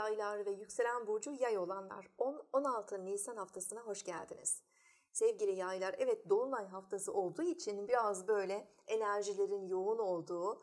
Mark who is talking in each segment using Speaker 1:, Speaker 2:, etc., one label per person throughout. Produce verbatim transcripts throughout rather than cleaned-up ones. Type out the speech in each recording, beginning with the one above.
Speaker 1: yaylar ve yükselen burcu yay olanlar, on on altı Nisan haftasına hoş geldiniz. Sevgili yaylar, evet dolunay haftası olduğu için biraz böyle enerjilerin yoğun olduğu,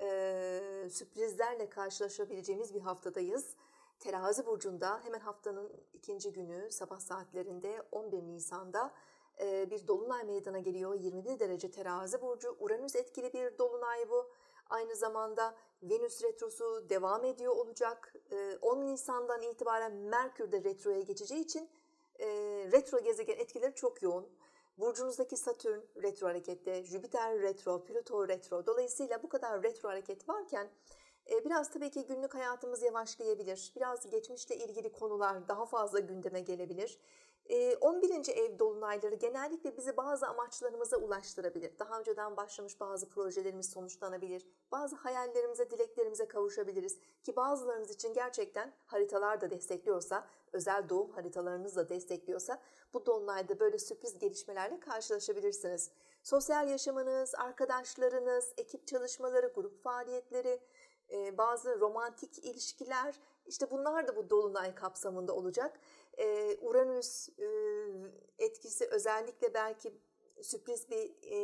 Speaker 1: e, sürprizlerle karşılaşabileceğimiz bir haftadayız. Terazi burcunda hemen haftanın ikinci günü sabah saatlerinde on bir Nisan'da e, bir dolunay meydana geliyor. yirmi bir derece Terazi burcu, Uranüs etkili bir dolunay bu. Aynı zamanda Venüs retrosu devam ediyor olacak. on Nisan'dan itibaren Merkür de retroya geçeceği için retro gezegen etkileri çok yoğun. Burcunuzdaki Satürn retro harekette, Jüpiter retro, Plüto retro. Dolayısıyla bu kadar retro hareket varken biraz tabii ki günlük hayatımız yavaşlayabilir. Biraz geçmişle ilgili konular daha fazla gündeme gelebilir. on birinci ev dolunayları genellikle bizi bazı amaçlarımıza ulaştırabilir. Daha önceden başlamış bazı projelerimiz sonuçlanabilir. Bazı hayallerimize, dileklerimize kavuşabiliriz. Ki bazılarınız için gerçekten haritalar da destekliyorsa, özel doğum haritalarınız da destekliyorsa bu dolunayda böyle sürpriz gelişmelerle karşılaşabilirsiniz. Sosyal yaşamınız, arkadaşlarınız, ekip çalışmaları, grup faaliyetleri, bazı romantik ilişkiler, işte bunlar da bu dolunay kapsamında olacak. Ee, Uranüs e, etkisi özellikle belki sürpriz bir e,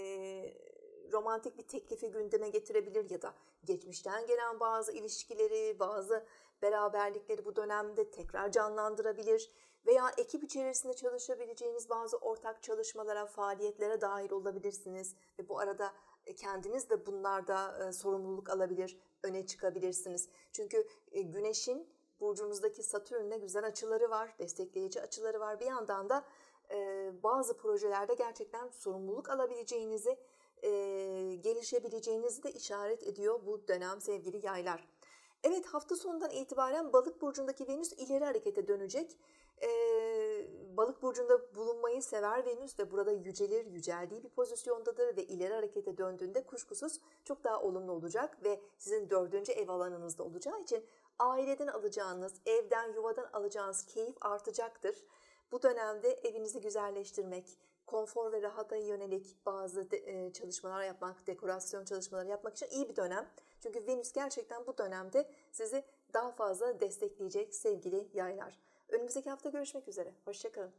Speaker 1: romantik bir teklifi gündeme getirebilir ya da geçmişten gelen bazı ilişkileri, bazı beraberlikleri bu dönemde tekrar canlandırabilir veya ekip içerisinde çalışabileceğiniz bazı ortak çalışmalara, faaliyetlere dahil olabilirsiniz ve bu arada kendiniz de bunlarda e, sorumluluk alabilir, öne çıkabilirsiniz. Çünkü e, Güneş'in burcunuzdaki Satürn'le güzel açıları var, destekleyici açıları var. Bir yandan da e, bazı projelerde gerçekten sorumluluk alabileceğinizi, e, gelişebileceğinizi de işaret ediyor bu dönem sevgili yaylar. Evet, hafta sonundan itibaren Balık burcundaki Venüs ileri harekete dönecek. E, Balık burcunda bulunmayı sever Venüs ve burada yücelir, yüceldiği bir pozisyondadır ve ileri harekete döndüğünde kuşkusuz çok daha olumlu olacak ve sizin dördüncü ev alanınızda olacağı için aileden alacağınız, evden, yuvadan alacağınız keyif artacaktır. Bu dönemde evinizi güzelleştirmek, konfor ve rahata yönelik bazı de, çalışmalar yapmak, dekorasyon çalışmaları yapmak için iyi bir dönem. Çünkü Venüs gerçekten bu dönemde sizi daha fazla destekleyecek sevgili yaylar. Önümüzdeki hafta görüşmek üzere. Hoşça kalın.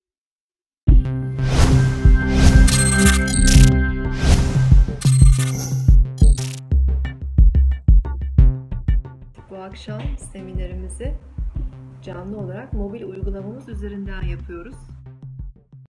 Speaker 1: Bu akşam seminerimizi canlı olarak mobil uygulamamız üzerinden yapıyoruz.